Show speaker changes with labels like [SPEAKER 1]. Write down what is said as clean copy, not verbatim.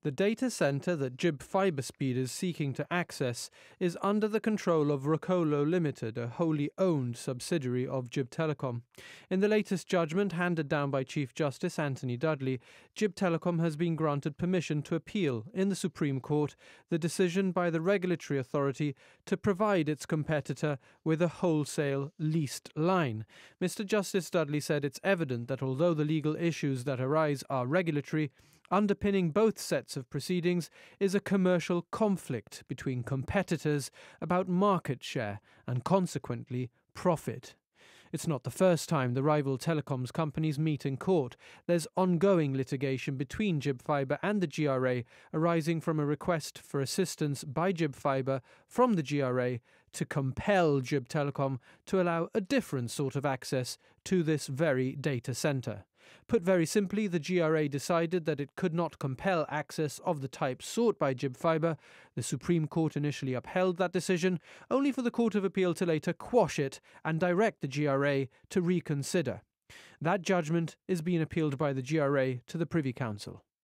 [SPEAKER 1] The data center that Gibfibre Speed is seeking to access is under the control of Gibtelecom Limited, a wholly owned subsidiary of Gibtelecom. In the latest judgment handed down by Chief Justice Anthony Dudley, Gibtelecom has been granted permission to appeal in the Supreme Court the decision by the Regulatory Authority to provide its competitor with a wholesale leased line. Mr. Justice Dudley said it's evident that although the legal issues that arise are regulatory, underpinning both sets of proceedings is a commercial conflict between competitors about market share and consequently profit. It's not the first time the rival telecoms companies meet in court. There's ongoing litigation between Gibfibre and the GRA arising from a request for assistance by Gibfibre from the GRA to compel Gibtelecom to allow a different sort of access to this very data center. Put very simply, the GRA decided that it could not compel access of the type sought by Gibfibre. The Supreme Court initially upheld that decision, only for the Court of Appeal to later quash it and direct the GRA to reconsider. That judgment is being appealed by the GRA to the Privy Council.